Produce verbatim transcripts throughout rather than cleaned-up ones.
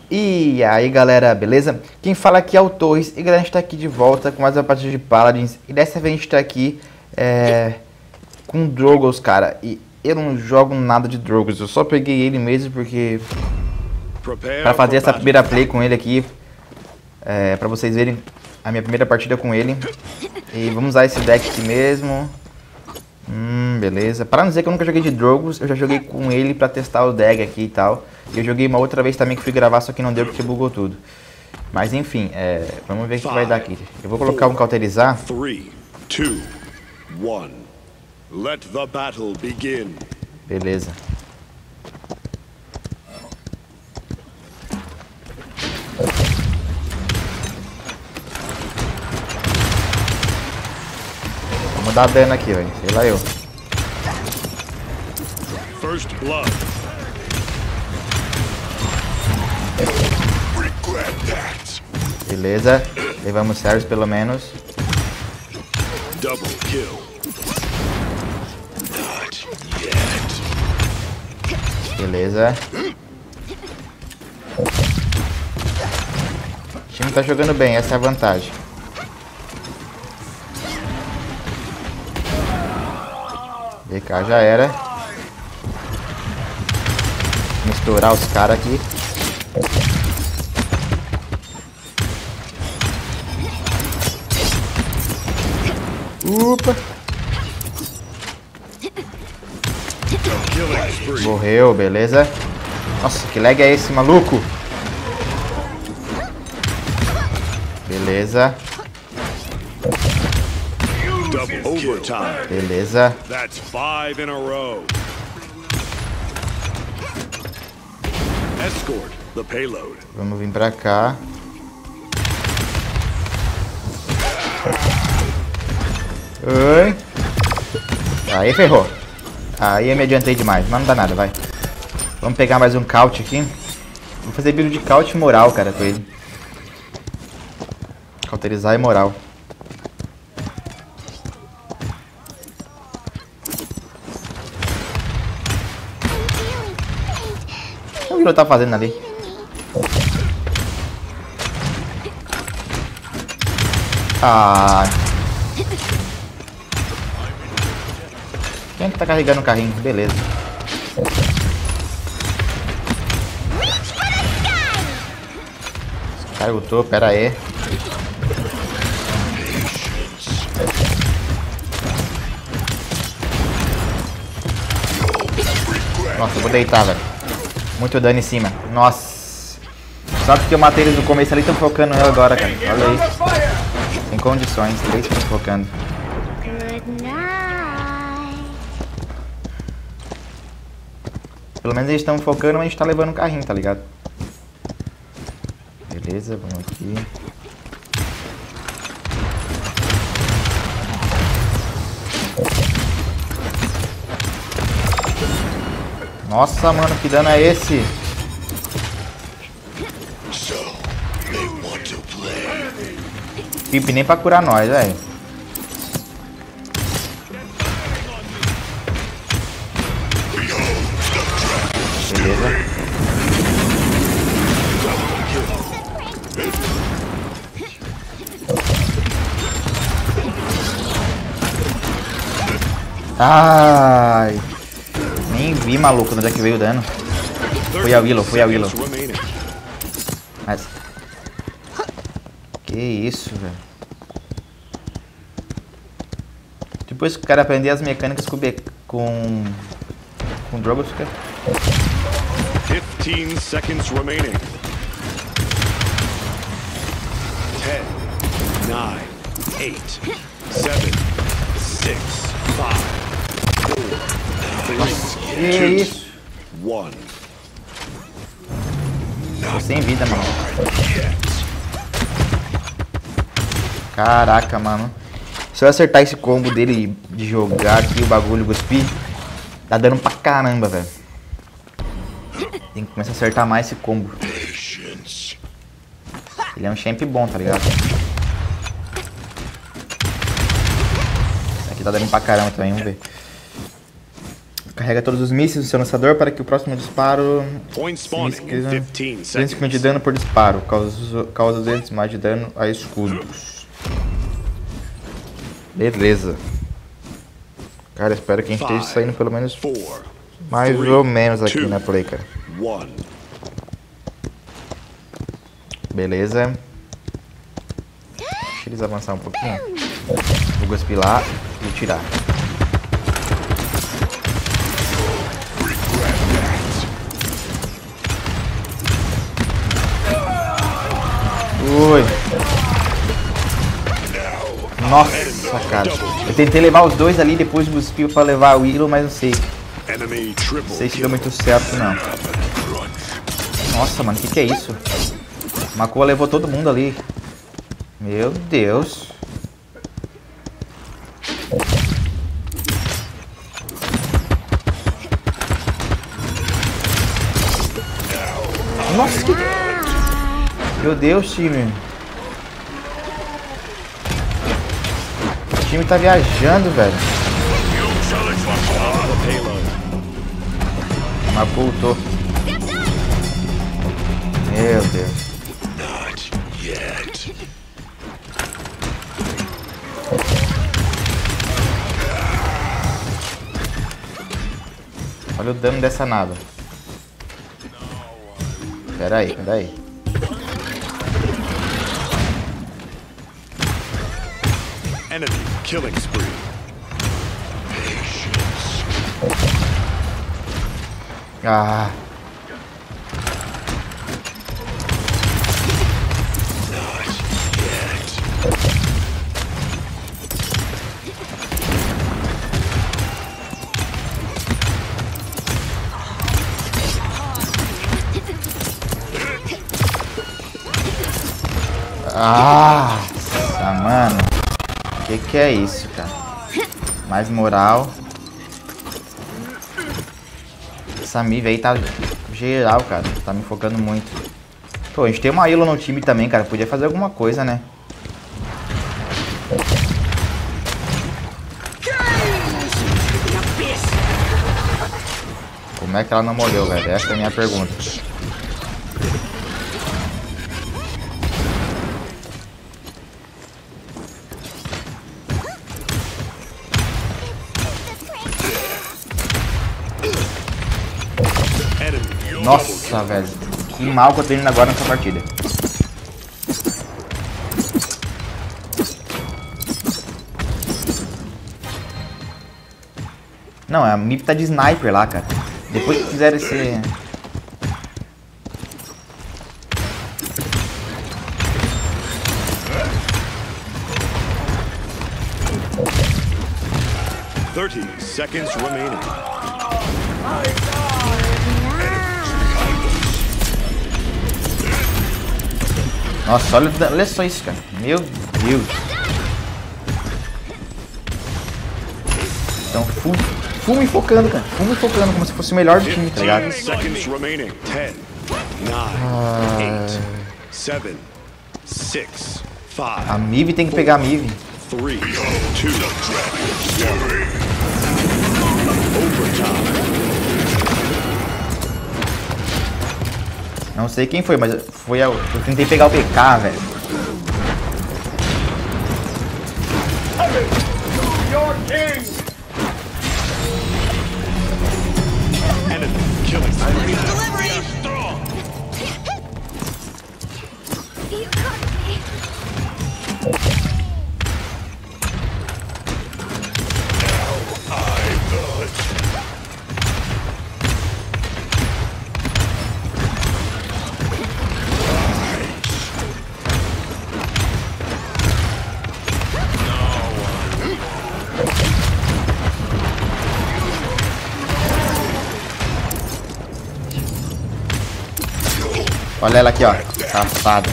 E aí galera, beleza? Quem fala aqui é o Torres e galera, a gente tá aqui de volta com mais uma partida de Paladins. E dessa vez a gente tá aqui é, com Drogoz, cara. E eu não jogo nada de Drogoz, eu só peguei ele mesmo porque... Pra fazer essa primeira play com ele aqui, é, pra vocês verem a minha primeira partida com ele. E vamos usar esse deck aqui mesmo. Hum, beleza. Para não dizer que eu nunca joguei de Drogoz, eu já joguei com ele pra testar o deck aqui e tal. E eu joguei uma outra vez também que fui gravar, só que não deu porque bugou tudo. Mas enfim, é, vamos ver o que vai dar aqui. Eu vou colocar um cauterizar. Beleza. Vamos dar dano aqui, velho. Sei lá eu. First blood. Beleza. Levamos Servus pelo menos. Double kill. Not yet. Beleza. O time tá jogando bem, essa é a vantagem. B K já era. Misturar os caras aqui. Opa! Morreu, beleza. Nossa, que lag é esse, maluco? Beleza. Beleza. That's five in a row. Escort the payload. Vamos vir pra cá. Oi. Aí ferrou. Aí eu me adiantei demais, mas não dá nada, vai. Vamos pegar mais um couch aqui. Vou fazer build de couch moral, cara, com ele. Cauterizar e moral. O que ele tá fazendo ali? Ah. Quem é que tá carregando o carrinho? Beleza. Caiu o topo, pera aí. Nossa, eu vou deitar, velho. Muito dano em cima. Nossa. Só porque eu matei eles no começo ali, estão focando eu agora, cara. Olha aí. Sem condições, três estão focando. Pelo menos eles estão focando, mas a gente tá levando um carrinho, tá ligado? Beleza, vamos aqui. Nossa, mano, que dano é esse? Pip nem pra curar nós, velho. Beleza. Ai. Nem vi, maluco, onde é que veio o dano. Foi a Willow, foi a Willow. Mas... Que isso, velho. Depois que o cara aprender as mecânicas com com, com Drogoz, fica... fifteen seconds remaining. ten, nine, eight, seven, six, five, four, three, que isso? one. Tô sem vida, mano. Caraca, mano. Se eu acertar esse combo dele de jogar aqui o bagulho cuspir, tá dando pra caramba, velho. Tem que começar a acertar mais esse combo. Ele é um champ bom, tá ligado? Esse aqui tá dando pra caramba também, vamos ver. Carrega todos os mísseis do seu lançador para que o próximo disparo... Point spawning in fifteen quinze de seconds. dano por disparo. Causa, causa duzentos vezes mais de dano a escudos. Beleza. Cara, espero que a gente esteja saindo pelo menos Four, mais three, ou menos aqui two, na play, cara. one. Beleza. Deixa eles avançar um pouquinho. Vou cuspir lá e tirar. Ui. Nossa, cara. Eu tentei levar os dois ali, depois cuspiu pra levar o Willow, mas não sei. Enemy Não triple sei se deu kill. muito certo, não. Nossa, mano, o que, que é isso? Makua levou todo mundo ali. Meu Deus. Nossa, que... Meu Deus, time. O time tá viajando, velho. Makua ultou. Meu Deus. Not yet. Olha o dano dessa nave. Pera aí, pera aí. Enemy killing spree. Patience. Ah, Not yet. ah, nossa, mano. Que que é isso, cara? Mais moral. Essa Mive aí tá geral, cara. Tá me focando muito. Pô, a gente tem uma Ilo no time também, cara. Podia fazer alguma coisa, né? Como é que ela não morreu, velho? Essa é a minha pergunta. Enemy Nossa, velho. Que mal que eu tô indo agora nessa partida. Não, a Mip tá de sniper lá, cara. Depois que fizeram esse... thirty seconds remaining. Nossa, olha, olha só isso, cara. Meu Deus. Então, full, full me focando, cara. Full me focando, como se fosse o melhor do time, tá ligado? fifteen seconds remaining. ten, nine, eight, seven, six, A five, Mive tem que pegar a Mive. three, two, overtime. Não sei quem foi, mas foi a... eu tentei pegar o P K, velho. Enemy killing spree. You caught me. Olha ela aqui, ó. Safada.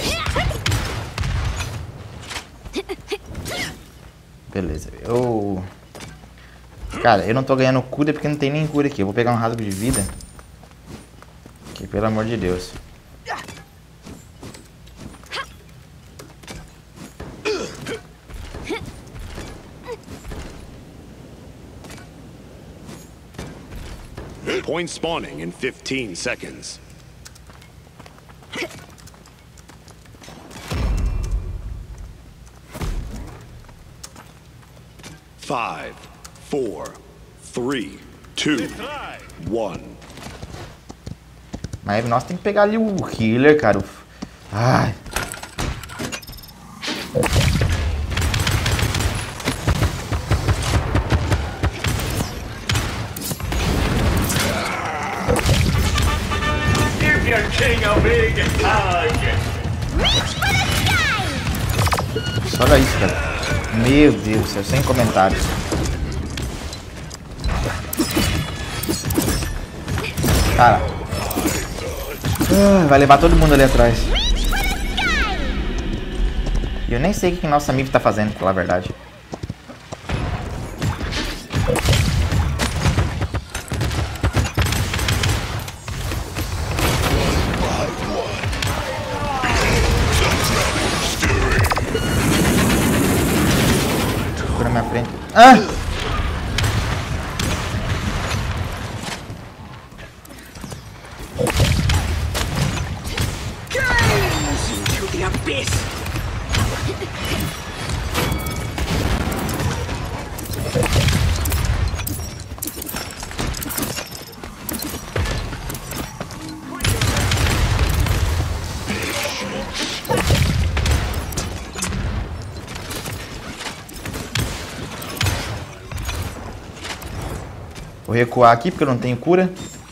Beleza. Eu... Cara, eu não tô ganhando cura porque não tem nem cura aqui. Eu vou pegar um rasgo de vida. Que pelo amor de Deus. Point spawning in fifteen seconds. Five, four, three, two, one. Mas nós tem que pegar ali o healer, cara. O... Ai. Give your king a big hug. Olha isso, cara. Meu Deus do céu, sem comentários. Cara. Ah, vai levar todo mundo ali atrás. E eu nem sei o que nosso amigo tá fazendo, pra falar a verdade. Segura minha frente. Ah! Vou recuar aqui porque eu não tenho cura.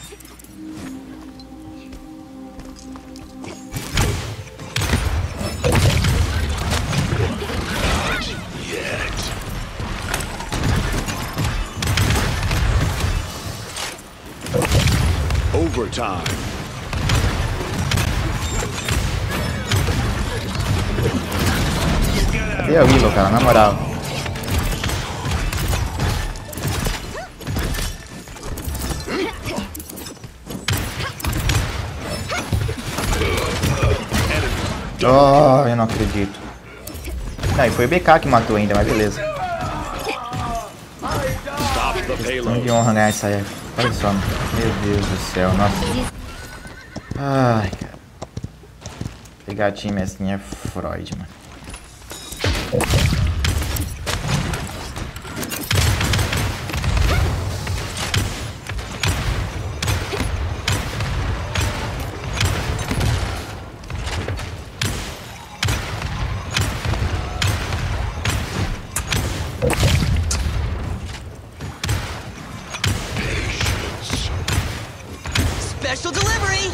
Overtime. Cadê a Willow, cara? Na moral. Oh, eu não acredito. Não, e foi o B K que matou ainda, mas beleza. Questão de honra ganhar essa época. Olha só, meu Deus do céu, nossa. Ai, cara. Pegar time assim é Freud, mano. Special delivery.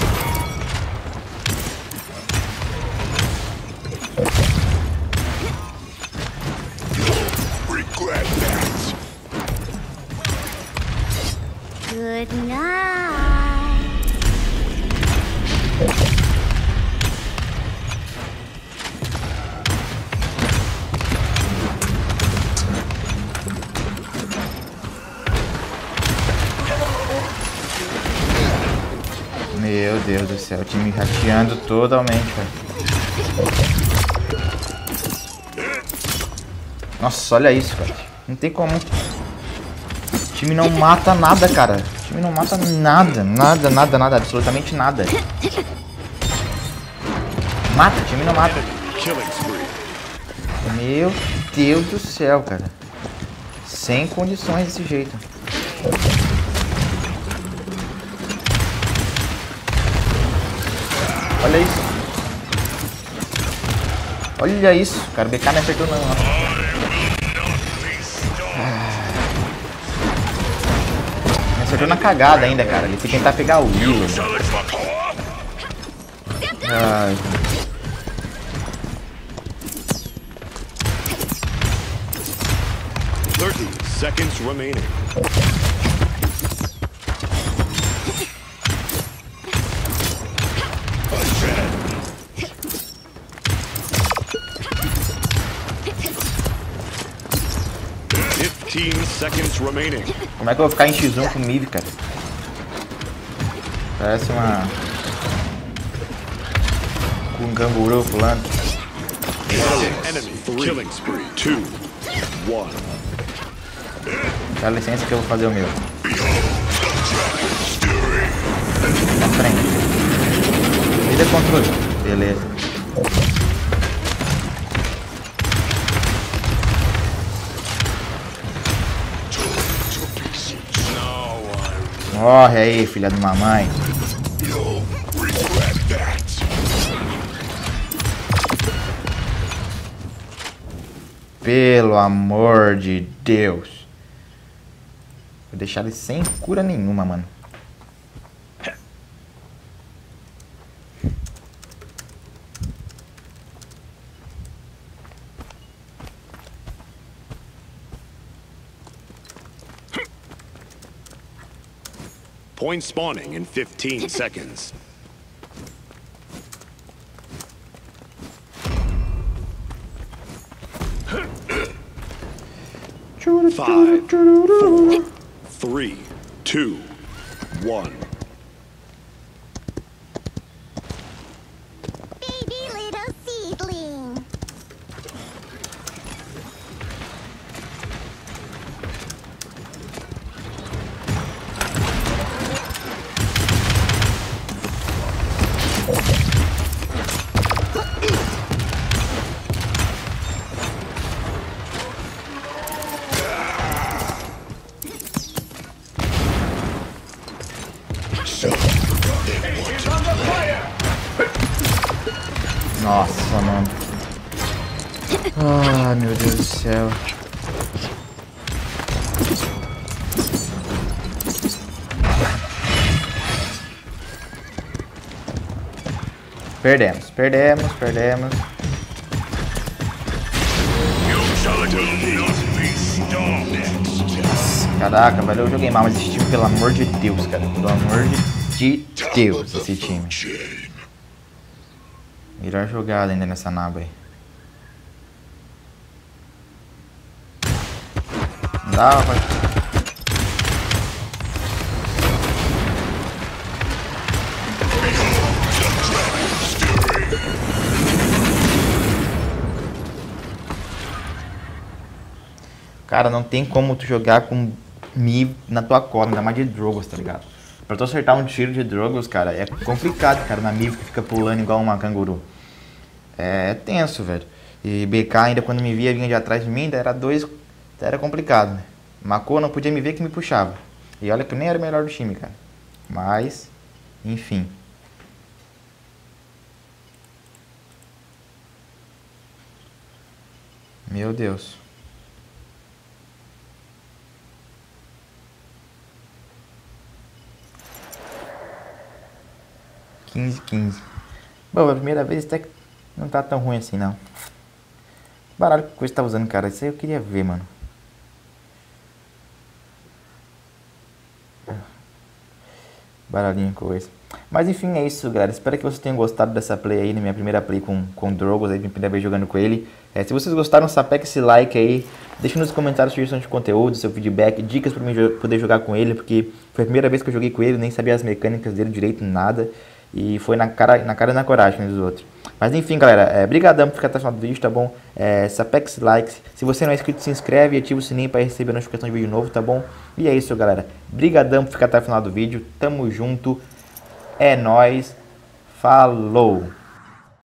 Regret that. Good night. Meu Deus do céu, o time rateando totalmente, cara. Nossa, olha isso, cara. Não tem como. O time não mata nada, cara. O time não mata nada, nada, nada, nada, absolutamente nada. Mata, o time não mata. Killing spree. Meu Deus do céu, cara. Sem condições desse jeito. Olha isso. Olha isso. Cara, o B K não acertou não. Não acertou na cagada ainda, cara. Ele foi tentar pegar o Willow. Ai. thirty seconds remaining. fifteen seconds remaining. Como é que eu vou ficar em X um com o Miv, cara? Parece uma... com um canguru pulando. Enemy killing spree. Two, one. Dá licença que eu vou fazer o meu. Na frente. Vida controle. Beleza. Morre aí, filha de mamãe. Pelo amor de Deus. Vou deixar ele sem cura nenhuma, mano. Point spawning in fifteen seconds. Five, four, three, two, one. Baby little seedling. Nossa, mano. Ah, meu Deus do céu. Perdemos, perdemos, perdemos. Caraca, velho, eu joguei mal, mas esse time, pelo amor de Deus, cara. Pelo amor de Deus, esse time. Melhor jogada ainda nessa naba aí. Não dá, rapaz. Cara, não tem como tu jogar com Mi na tua cola, ainda mais de Drogos, tá ligado? Pra tu acertar um tiro de Drogos, cara, é complicado, cara, na Mi que fica pulando igual uma canguru. É tenso, velho. E B K ainda quando me via, vinha de atrás de mim, ainda era dois, era complicado, né? Mako não podia me ver que me puxava. E olha que eu nem era o melhor do time, cara. Mas, enfim. Meu Deus. quinze, quinze. Bom, a primeira vez até que não tá tão ruim assim, não. Baralho que coisa tá usando, cara. Isso aí eu queria ver, mano. Baralhinho coisa. Mas enfim, é isso, galera. Espero que vocês tenham gostado dessa play aí, na minha primeira play com, com Drogos, aí, minha primeira vez jogando com ele. É, se vocês gostaram, sapeca esse like aí. Deixa nos comentários sugestões de conteúdo, seu feedback, dicas pra mim jo poder jogar com ele, porque foi a primeira vez que eu joguei com ele, nem sabia as mecânicas dele direito, nada. E foi na cara, na cara e na coragem dos outros. Mas enfim, galera, é, brigadão por ficar até o final do vídeo, tá bom? É, sapeca esse like. Se você não é inscrito, se inscreve e ativa o sininho para receber a notificação de vídeo novo, tá bom? E é isso, galera. Brigadão por ficar até o final do vídeo. Tamo junto. É nóis. Falou!